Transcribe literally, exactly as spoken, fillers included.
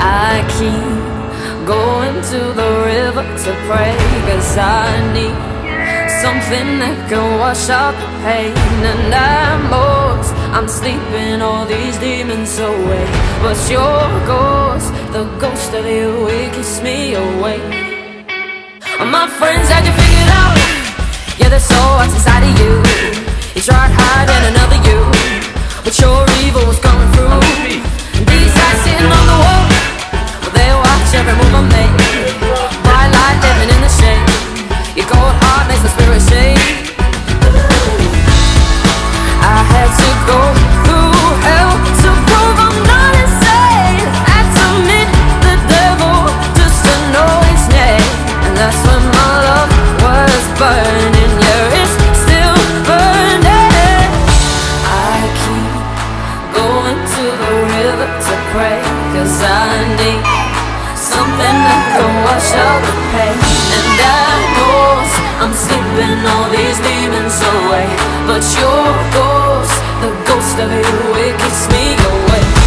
I keep going to the river to pray, 'cause I need something that can wash out the pain. And I'm lost, I'm sleeping all these demons away, but your ghost, the ghost of you, it keeps me awake. My friends had you figured out, yeah, there's so what's inside of you. You tried hiding another you, but your evil was coming through. These eyes sitting on the wall, well, they watch every move I make. Bright light living in the shade, your cold heart makes my spirit shake. I had to go through hell to prove I'm not insane. Had to meet the devil just to know his name. And that's when my love was burning, yeah, it's still burning. I keep going to the river to pray, 'cause I need something that can wash out the pain. And I know I'm sleeping all these demons away, but your ghost, the ghost of you, it keeps me awake.